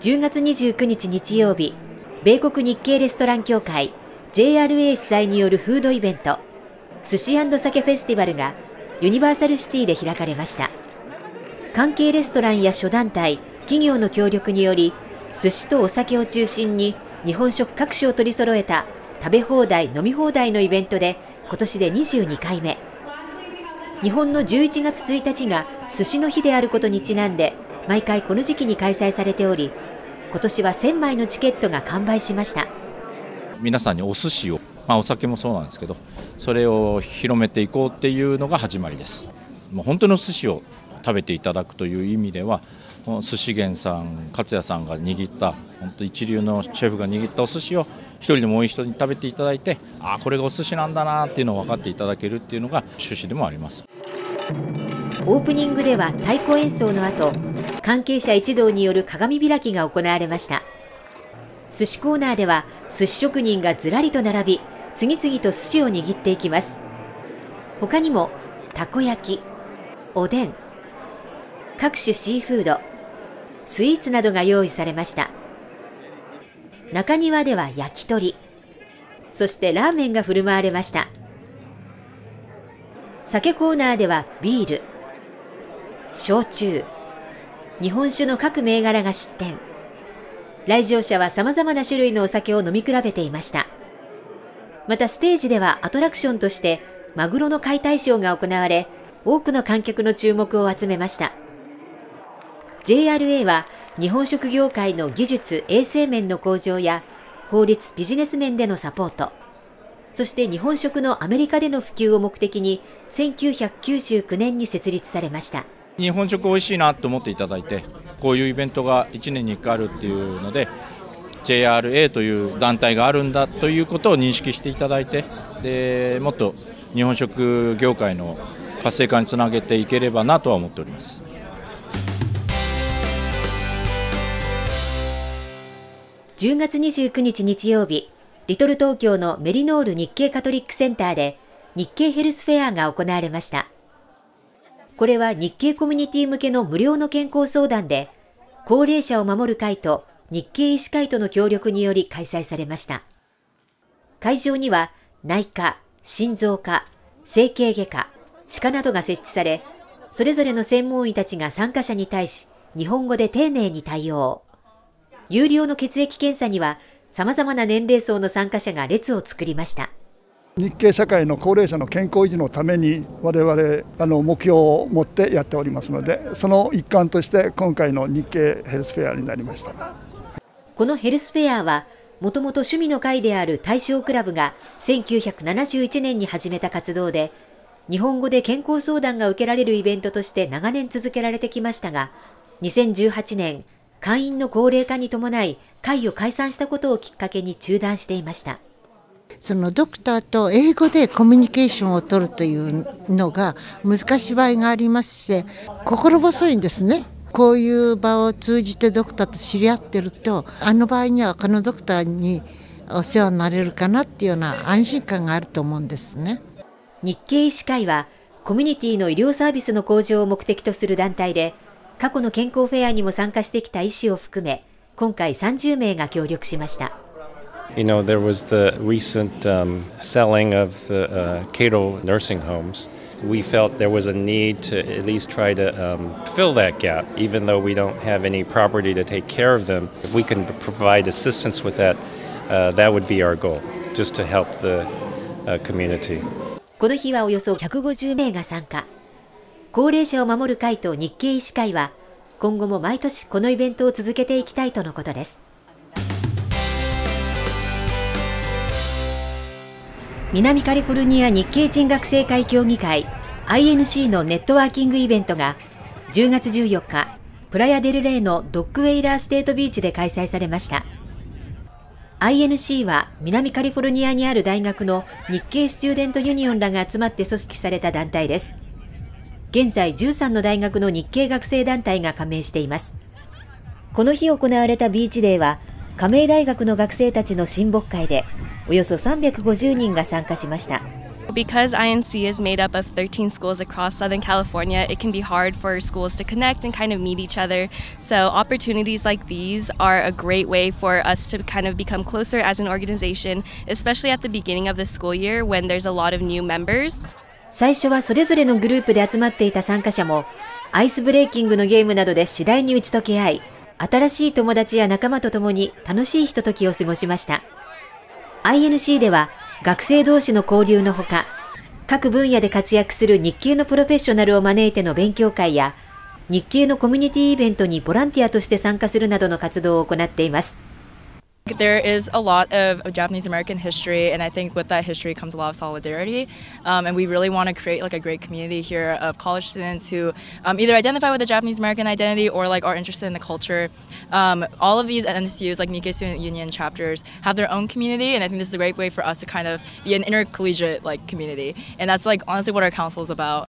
10月29日日曜日、米国日系レストラン協会 JRA 主催によるフードイベント、寿司&酒フェスティバルがユニバーサルシティで開かれました。関係レストランや諸団体、企業の協力により、寿司とお酒を中心に日本食各種を取り揃えた食べ放題飲み放題のイベントで今年で22回目。日本の11月1日が寿司の日であることにちなんで毎回この時期に開催されており、今年は1000枚のチケットが完売しました。 皆さんにお寿司を、お酒もそうなんですけど、それを広めていこうっていうのが始まりです。もう本当の寿司を食べていただくという意味では、寿司源さん、勝也さんが握った本当一流のシェフが握ったお寿司を一人でも多い人に食べていただいて、これがお寿司なんだなっていうのを分かっていただけるっていうのが趣旨でもあります。 オープニングでは太鼓演奏の後、関係者一同による鏡開きが行われました。寿司コーナーでは寿司職人がずらりと並び、次々と寿司を握っていきます。他にもたこ焼き、おでん、各種シーフード、スイーツなどが用意されました。中庭では焼き鳥、そしてラーメンが振る舞われました。酒コーナーではビール、焼酎、日本酒の各銘柄が出店。来場者は様々な種類のお酒を飲み比べていました。またステージではアトラクションとしてマグロの解体ショーが行われ、多くの観客の注目を集めました。JRA は日本食業界の技術・衛生面の向上や法律・ビジネス面でのサポート、そして日本食のアメリカでの普及を目的に1999年に設立されました。 日本食おいしいなと思っていただいて、こういうイベントが1年に1回あるっていうので、 JRA という団体があるんだということを認識していただいて、でもっと日本食業界の活性化につなげていければなとは思っております。 10月29日日曜日、リトル東京のメリノール日系カトリックセンターで日系ヘルスフェアが行われました。これは日系コミュニティ向けの無料の健康相談で、高齢者を守る会と日系医師会との協力により開催されました。会場には内科、心臓科、整形外科、歯科などが設置され、それぞれの専門医たちが参加者に対し日本語で丁寧に対応。有料の血液検査には様々な年齢層の参加者が列を作りました。 日系社会の高齢者の健康維持のために我々目標を持ってやっておりますので、その一環として今回の日系ヘルスフェアになりました。 このヘルスフェアはもともと趣味の会である大正クラブが1971年に始めた活動で、日本語で健康相談が受けられるイベントとして長年続けられてきましたが、2018年会員の高齢化に伴い会を解散したことをきっかけに中断していました。 そのドクターと英語でコミュニケーションを取るというのが難しい場合がありまして、心細いんですね。こういう場を通じてドクターと知り合ってると、あの場合にはこのドクターにお世話になれるかなっていうような安心感があると思うんですね。 日系医師会はコミュニティの医療サービスの向上を目的とする団体で、過去の健康フェアにも参加してきた医師を含め、今回30名が協力しました。 There was the recent selling of the Cato nursing homes. We felt there was a need to at least try to fill that gap, even though we don't have any property to take care of them. If we can provide assistance with that, that would be our goal, just to help the community. この日はおよそ150名が参加。高齢者を守る会と日系医師会は、今後も毎年このイベントを続けていきたいとのことです。南カリフォルニア日系人学生会協議会 INC のネットワーキングイベントが10月14日、プラヤデルレイのドッグウェイラーステートビーチで開催されました。INC は南カリフォルニアにある大学の日系スチューデントユニオンらが集まって組織された団体です。現在13の大学の日系学生団体が加盟しています。この日行われたビーチデーは、加盟大学の学生たちの親睦会で、およそ350人が参加しました。 Because INC is made up of 13 schools across Southern California, it can be hard for schools to connect and kind of meet each other. So opportunities like these are a great way for us to kind of become closer as an organization, especially at the beginning of the school year when there's a lot of new members. 最初はそれぞれのグループで集まっていた参加者も、アイスブレイキングのゲームなどで次第に打ち解け合い、新しい友達や仲間と共に楽しいひとときを過ごしました。INC では学生同士の交流のほか、各分野で活躍する日系のプロフェッショナルを招いての勉強会や、日系のコミュニティイベントにボランティアとして参加するなどの活動を行っています。 There is a lot of Japanese American history, and I think with that history comes a lot of solidarity. And we really want to create like a great community here of college students who either identify with the Japanese American identity or like are interested in the culture. All of these NSUs, like Nikkei Student Union chapters, have their own community, and I think this is a great way for us to kind of be an intercollegiate like community. And that's like honestly what our council is about.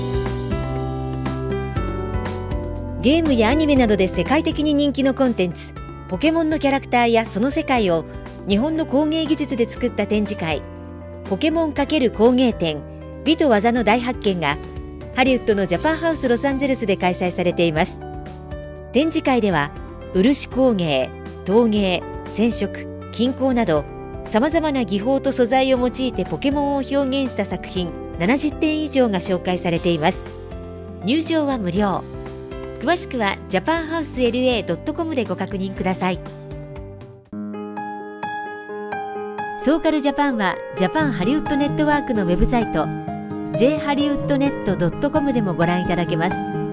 ゲームやアニメなどで世界的に人気のコンテンツ、ポケモンのキャラクターやその世界を日本の工芸技術で作った展示会、ポケモン×工芸展美と技の大発見がハリウッドのジャパンハウスロサンゼルスで開催されています。展示会では漆工芸、陶芸、染色、金工などさまざまな技法と素材を用いてポケモンを表現した作品70点以上が紹介されています。入場は無料。詳しくは japanhousela.com でご確認ください。ソーカルジャパンはジャパンハリウッドネットワークのウェブサイト jhollywoodnet.com でもご覧いただけます。